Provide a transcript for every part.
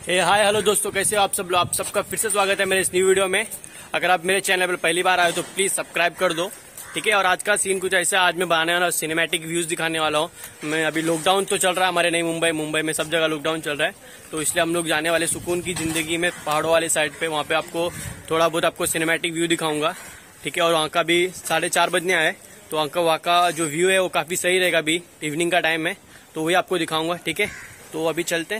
Hi hello दोस्तों, कैसे हो आप सब लोग। आप सबका फिर से स्वागत है मेरे इस न्यू वीडियो में। अगर आप मेरे चैनल पर पहली बार आए तो प्लीज सब्सक्राइब कर दो, ठीक है। और आज का सीन कुछ ऐसा, आज मैं बनाने वाला सिनेमैटिक व्यूज दिखाने वाला हूँ। मैं अभी लॉकडाउन तो चल रहा है हमारे नई मुंबई में सब जगह लॉकडाउन चल रहा है, तो इसलिए हम लोग जाने वाले सुकून की जिंदगी में पहाड़ों वाले साइड पे, वहाँ पे आपको थोड़ा बहुत आपको सिनेमैटिक व्यू दिखाऊंगा, ठीक है। और वहाँ का भी 4:30 बजने आए, तो वहाँ का जो व्यू है वो काफी सही रहेगा। अभी इवनिंग का टाइम है, तो वही आपको दिखाऊंगा, ठीक है। तो अभी चलते हैं।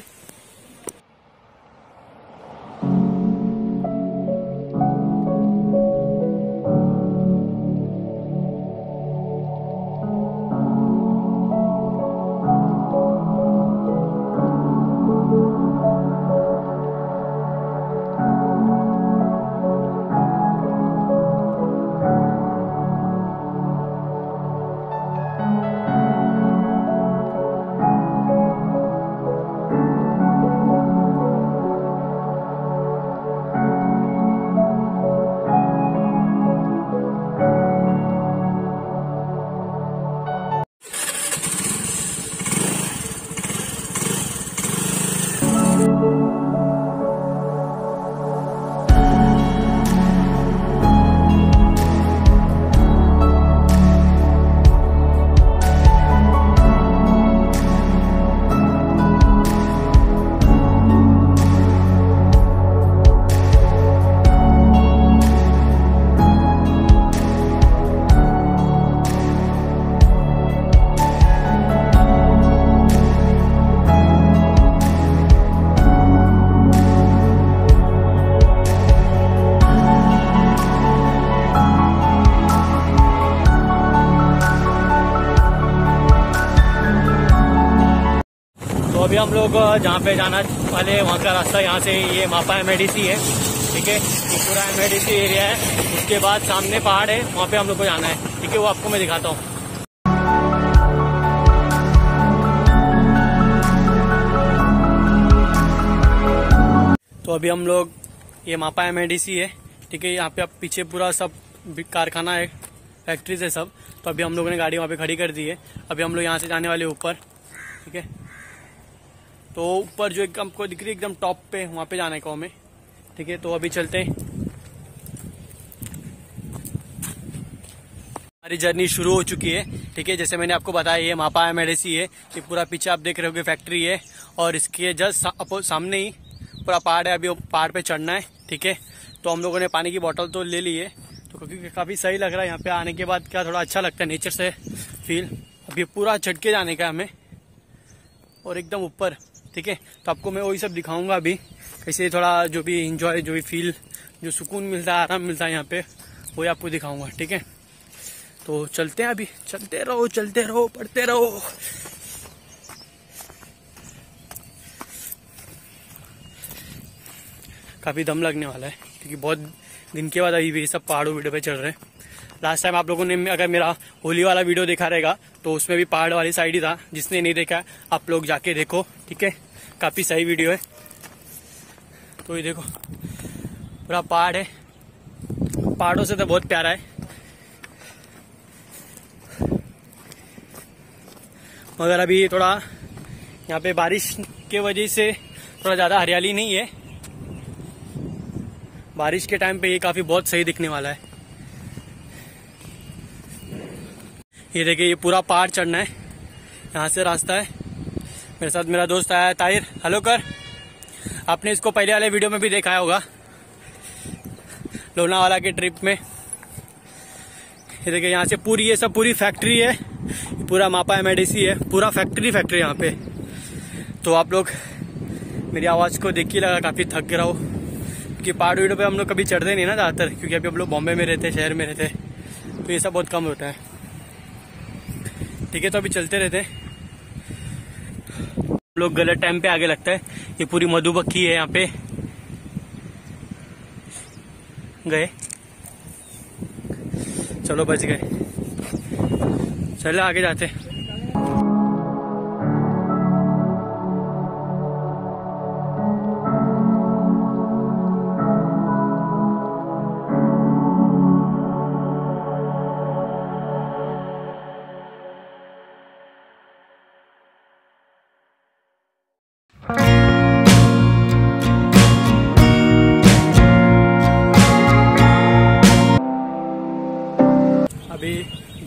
तो अभी हम लोग जहाँ पे जाना वाले वहाँ का रास्ता, यहाँ से ये मापा MIDC है, ठीक है। ये पूरा MIDC एरिया है। उसके बाद सामने पहाड़ है, वहाँ पे हम लोग को जाना है, ठीक है। वो आपको मैं दिखाता हूँ। तो अभी हम लोग, ये मापा MIDC है, ठीक है। यहाँ पे आप पीछे पूरा सब कारखाना है, फैक्ट्रीज है सब। तो अभी हम लोगों ने गाड़ी वहाँ पे खड़ी कर दी है। अभी हम लोग यहाँ से जाने वाले ऊपर, ठीक है। तो ऊपर जो एकदम आपको दिख रही है एकदम टॉप पे, वहाँ पे जाने को हमें, ठीक है। तो अभी चलते हैं। हमारी जर्नी शुरू हो चुकी है, ठीक है। जैसे मैंने आपको बताया, ये मापा MIDC है। ये पूरा पीछे आप देख रहे होगे फैक्ट्री है, और इसके जस्ट सामने ही पूरा पहाड़ है। अभी पहाड़ पे चढ़ना है, ठीक है। तो हम लोगों ने पानी की बोतल तो ले ली है, तो क्योंकि काफी सही लग रहा है यहाँ पे आने के बाद। क्या थोड़ा अच्छा लगता है नेचर से फील। अभी पूरा चढ़ के जाने का हमें, और एकदम ऊपर, ठीक है। तो आपको मैं वही सब दिखाऊंगा अभी, कैसे थोड़ा जो भी इंजॉय, जो भी फील, जो सुकून मिलता है, आराम मिलता है यहाँ पे, वही आपको दिखाऊंगा, ठीक है। तो चलते हैं, अभी चलते रहो पढ़ते रहो। काफी दम लगने वाला है, क्योंकि बहुत दिन के बाद अभी भी सब पहाड़ों वीडियो पे चल रहे हैं। लास्ट टाइम आप लोगों ने अगर मेरा होली वाला वीडियो देखा रहेगा, तो उसमें भी पहाड़ वाली साइड ही था। जिसने नहीं देखा आप लोग जाके देखो, ठीक है। काफी सही वीडियो है। तो ये देखो पूरा पहाड़ है, पहाड़ों से तो बहुत प्यारा है। मगर अभी थोड़ा यहाँ पे बारिश के वजह से थोड़ा ज्यादा हरियाली नहीं है। बारिश के टाइम पे ये काफी बहुत सही दिखने वाला है। ये देखिए, ये पूरा पहाड़ चढ़ना है, यहाँ से रास्ता है। मेरे साथ मेरा दोस्त आया है ताहिर, हेलो कर। आपने इसको पहले वाले वीडियो में भी देखा होगा, लोनावाला के ट्रिप में। ये देखिए, यहाँ से पूरी, ये सब पूरी फैक्ट्री है। पूरा मापा MIDC है, पूरा फैक्ट्री यहाँ पे। तो आप लोग मेरी आवाज को देख के लगा काफी थक रहा हो, क्योंकि पहाड़ वीडियो पे हम लोग कभी चढ़ते नहीं ना ज्यादातर, क्योंकि अभी हम लोग बॉम्बे में रहते, शहर में रहते, तो ये सब बहुत कम होता है, ठीक है। तो अभी चलते रहते हैं। लोग गलत टाइम पे आगे लगता है। ये पूरी मधुमक्खी है यहाँ पे, गए, चलो बच गए, चलो आगे जाते हैं।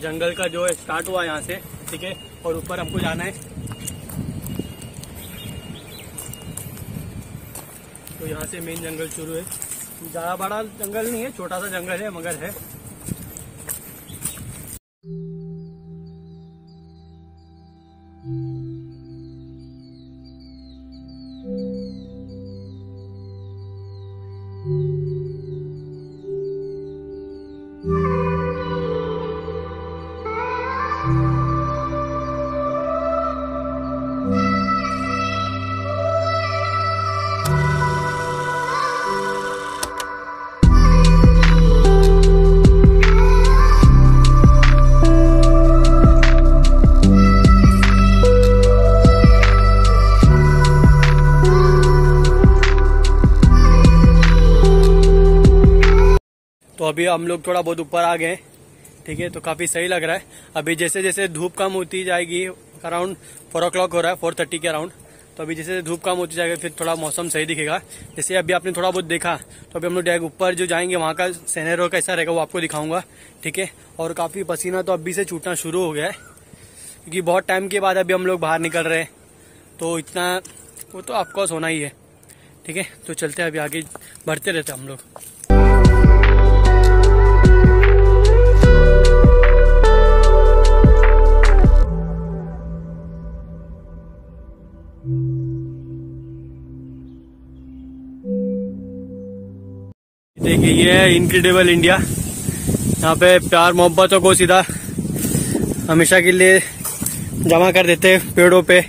जंगल का जो है स्टार्ट हुआ यहाँ से, ठीक है। और ऊपर हमको जाना है, तो यहाँ से मेन जंगल शुरू है। ज़्यादा बड़ा जंगल नहीं है, छोटा सा जंगल है मगर है। तो अभी हम लोग थोड़ा बहुत ऊपर आ गए, ठीक है। तो काफी सही लग रहा है। अभी जैसे जैसे धूप कम होती जाएगी, अराउंड 4 o'clock हो रहा है, 4:30 के अराउंड। तो अभी जैसे धूप कम होती जाएगी फिर थोड़ा मौसम सही दिखेगा। जैसे अभी आपने थोड़ा बहुत देखा, तो अभी हम लोग डायरेक्ट ऊपर जो जाएंगे वहाँ का सिनेरियो कैसा रहेगा वो आपको दिखाऊंगा, ठीक है। और काफी पसीना तो अभी से छूटना शुरू हो गया है, क्योंकि बहुत टाइम के बाद अभी हम लोग बाहर निकल रहे हैं। तो इतना वो तो ऑफकोर्स होना ही है, ठीक है। तो चलते हैं, अभी आगे बढ़ते रहते हैं हम लोग। देखिए ये है इनक्रेडिबल इंडिया। यहाँ पे प्यार मोहब्बतों को सीधा हमेशा के लिए जमा कर देते हैं पेड़ों पे।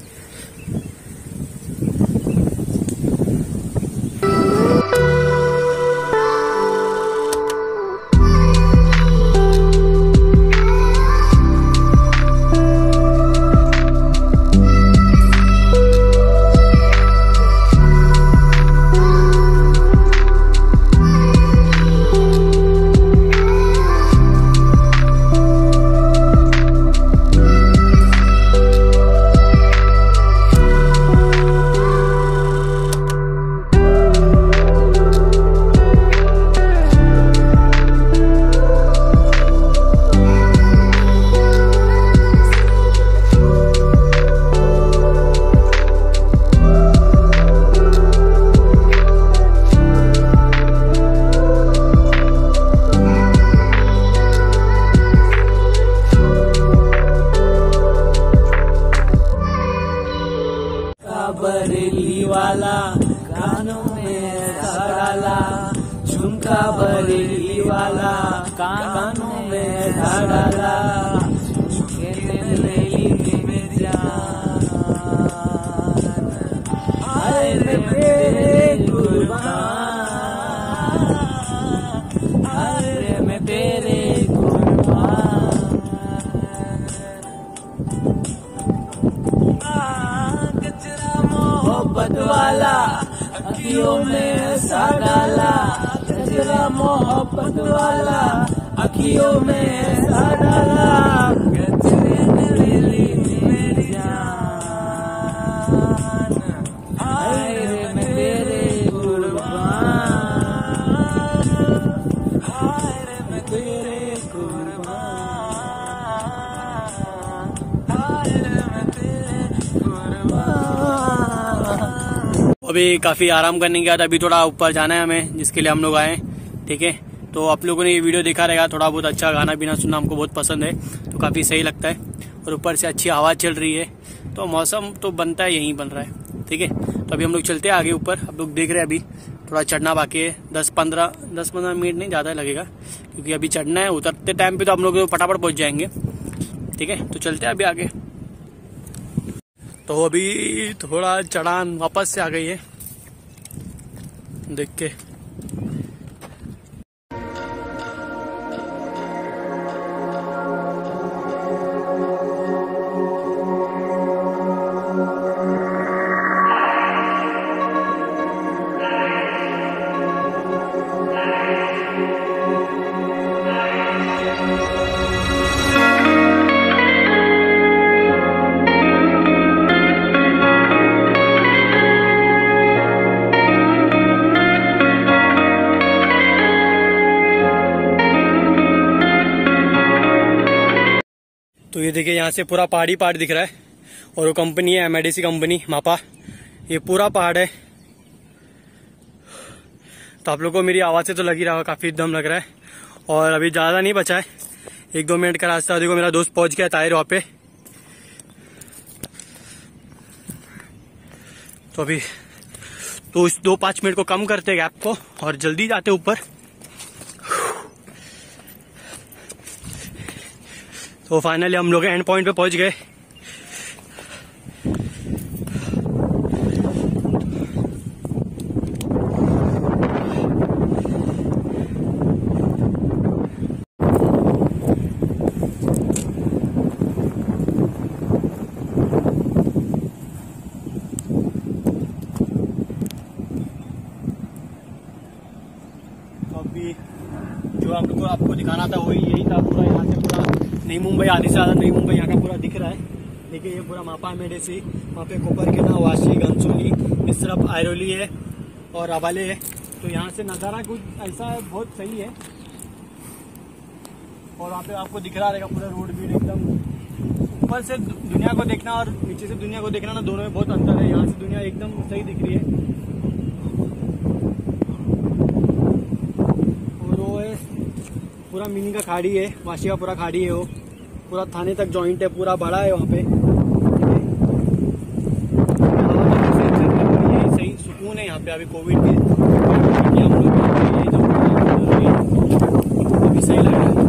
बरेली वाला कानों में डाला, झुमका बरेली वाला कानों में डाला, में जान अरे मेरे कुर्बान, अरे मैं तेरे कुर्बान। मोहब्बत वाला अखियों में ऐसा डाला, गजरा मोहब्बत वाला अखियों में ऐसा डाला, गजरे मेरी जान, आए मैं तेरे कुर्बान, आए मैं तेरे कुर्बान, आए मैं तेरे कुर्बान। अभी काफी आराम करने के बाद अभी थोड़ा ऊपर जाना है हमें, जिसके लिए हम लोग आए, ठीक है। तो आप लोगों ने ये वीडियो देखा रहेगा, थोड़ा बहुत अच्छा गाना पीना सुनना हमको बहुत पसंद है, तो काफी सही लगता है। और ऊपर से अच्छी हवा चल रही है, तो मौसम तो बनता है, यही बन रहा है, ठीक है। तो अभी हम लोग चलते हैं आगे ऊपर। आप लोग देख रहे हैं अभी थोड़ा चढ़ना बाकी है, 10-15 मिनट नहीं ज्यादा लगेगा, क्योंकि अभी चढ़ना है। उतरते टाइम पे तो हम लोग फटाफट पहुंच जाएंगे, ठीक है। तो चलते हैं अभी आगे। तो अभी थोड़ा चढ़ान वापस से आ गई है, देख के। ये देखिए यहाँ से पूरा पहाड़ी पहाड़ दिख रहा है और वो कंपनी है एमआईडीसी कंपनी मापा, ये पूरा पहाड़ है। तो आप लोग को मेरी आवाज़ से तो लग ही रहा होगा काफ़ी दम लग रहा है। और अभी ज़्यादा नहीं बचा है, 1-2 मिनट का रास्ता। देखो मेरा दोस्त पहुंच गया ताहिर वहाँ पे। तो अभी तो इस 2-5 मिनट को कम करते गैप को और जल्दी जाते ऊपर। तो फाइनली हम लोग एंड पॉइंट पे पहुंच गए। अभी जो हम लोग को आपको दिखाना था वही यही था। पूरा यहाँ से पूरा नई मुंबई, आधी से ज़्यादा नई मुंबई यहाँ का पूरा दिख रहा है। देखिए ये पूरा मापा एमआईडीसी, वहाँ पे कोपरखेना, वाशी, घनसोली, इस तरफ आयरोली है और अबाले है। तो यहाँ से नज़ारा कुछ ऐसा है, बहुत सही है। और वहाँ पे आपको दिख रहा रहेगा पूरा रोड भी एकदम। ऊपर से दुनिया को देखना और नीचे से दुनिया को देखना ना, दोनों में बहुत अंतर है। यहाँ से दुनिया एकदम सही दिख रही है। पूरा मिनी का खाड़ी है, वाशी का पूरा खाड़ी है, वो पूरा थाने तक जॉइंट है, पूरा बड़ा है वहाँ पे। यही सही सुकून है यहाँ पे अभी कोविड के हम लोग अभी सही लग रहा है।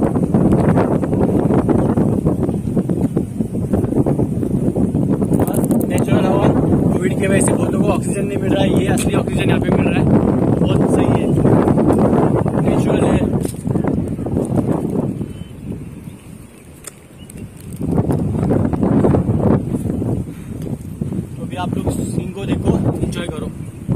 नेचुरल हवा, कोविड की वजह से बहुत लोगों को ऑक्सीजन नहीं मिल रहा है, ये असली ऑक्सीजन यहाँ पे मिल रहा है, बहुत सही है, नेचुरल है। आप लोग सीन को देखो, एंजॉय करो।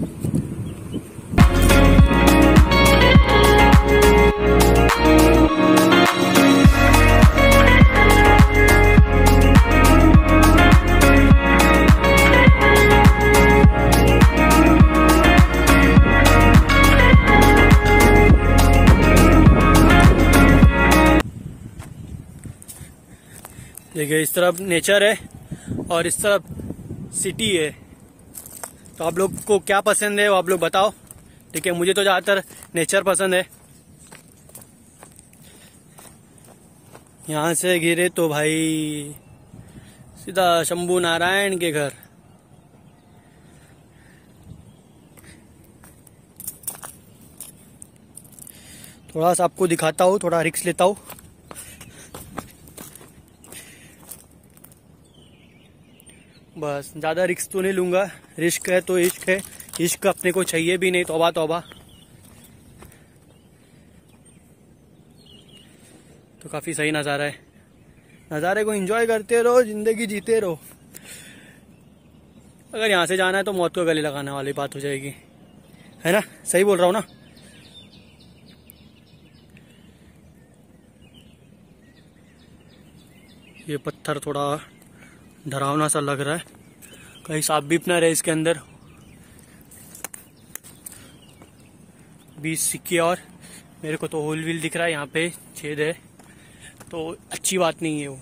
देखिए इस तरफ नेचर है और इस तरफ सिटी है। तो आप लोग को क्या पसंद है वो आप लोग बताओ। ठीक है, मुझे तो ज़्यादातर नेचर पसंद है। यहाँ से गिरे तो भाई सीधा शंभू नारायण के घर। थोड़ा सा आपको दिखाता हूँ, थोड़ा रिस्क लेता हूँ। बस ज़्यादा रिस्क तो नहीं लूँगा, रिस्क है तो इश्क है, इश्क अपने को चाहिए भी नहीं, तौबा तौबा। तो काफ़ी सही नज़ारा है, नज़ारे को एंजॉय करते रहो, ज़िंदगी जीते रहो। अगर यहाँ से जाना है तो मौत को गले लगाने वाली बात हो जाएगी, है ना? सही बोल रहा हूँ ना? ये पत्थर थोड़ा डरावना सा लग रहा है, कहीं सांप भी ना रहे इसके अंदर। 20 सिक्के और मेरे को तो होल व्हील दिख रहा है, यहाँ पे छेद है, तो अच्छी बात नहीं है वो।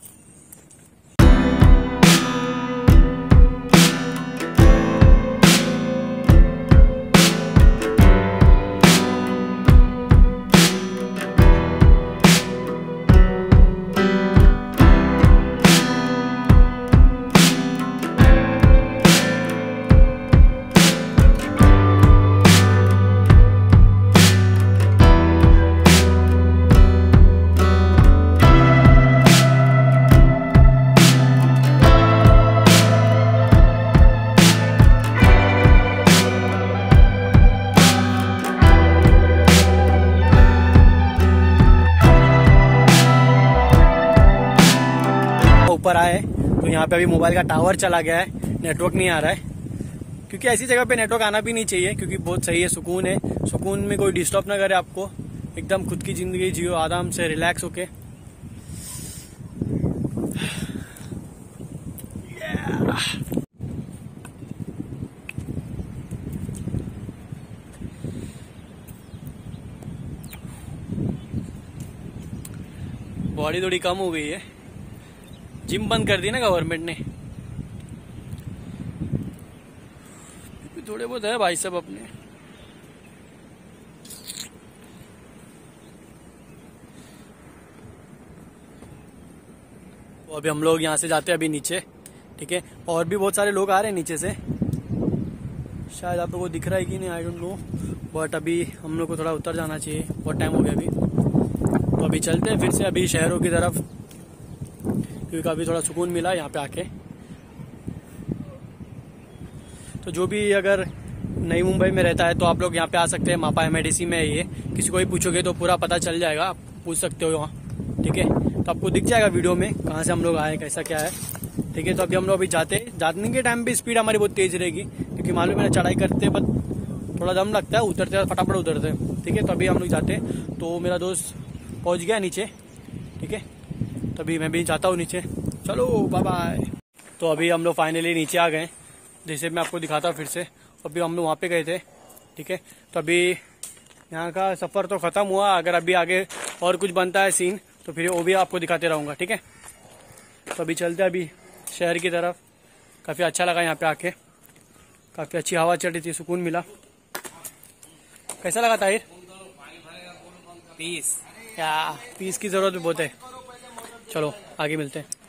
ऊपर आए तो यहाँ पे अभी मोबाइल का टावर चला गया है, नेटवर्क नहीं आ रहा है। क्योंकि ऐसी जगह पे नेटवर्क आना भी नहीं चाहिए, क्योंकि बहुत सही है, सुकून है। सुकून में कोई डिस्टर्ब ना करे आपको, एकदम खुद की जिंदगी जियो आराम से, रिलैक्स होके। बॉडी थोड़ी कम हो गई है, जिम बंद कर दी ना गवर्नमेंट ने। थोड़े बहुत है भाई सब अपने। तो अभी हम लोग यहाँ से जाते हैं अभी नीचे, ठीक है। और भी बहुत सारे लोग आ रहे हैं नीचे से, शायद आप लोगों को दिख रहा है कि नहीं, आई डोंट नो, बट अभी हम लोग को थोड़ा उतर जाना चाहिए, बहुत टाइम हो गया अभी। तो अभी चलते हैं फिर से अभी शहरों की तरफ, क्योंकि अभी थोड़ा सुकून मिला यहाँ पे आके। तो जो भी अगर नई मुंबई में रहता है तो आप लोग यहाँ पे आ सकते हैं। मापा एमआईडीसी में है ये, किसी को भी पूछोगे तो पूरा पता चल जाएगा, आप पूछ सकते हो वहाँ, ठीक है। तो आपको दिख जाएगा वीडियो में कहाँ से हम लोग आए, कैसा क्या है, ठीक है। तो अभी हम लोग अभी जाने के टाइम भी स्पीड हमारी बहुत तेज रहेगी, क्योंकि मालूम है चढ़ाई करते बट थोड़ा दम लगता है, उतरते फटाफट उतरते हैं, ठीक है। तो अभी हम लोग जाते हैं। तो मेरा दोस्त पहुँच गया नीचे, ठीक है। तो अभी मैं भी जाता हूँ नीचे, चलो बाय बाय। तो अभी हम लोग फाइनली नीचे आ गए, जैसे मैं आपको दिखाता हूँ फिर से। अभी हम लोग वहाँ पे गए थे, ठीक है। तो अभी यहाँ का सफ़र तो ख़त्म हुआ, अगर अभी आगे और कुछ बनता है सीन तो फिर वो भी आपको दिखाते रहूँगा, ठीक है। तो अभी चलते हैं अभी शहर की तरफ। काफ़ी अच्छा लगा यहाँ पे आके, काफ़ी अच्छी हवा चल रही थी, सुकून मिला। कैसा लगा ताहिर? पीस। क्या पीस की ज़रूरत भी बहुत है। चलो आगे मिलते हैं।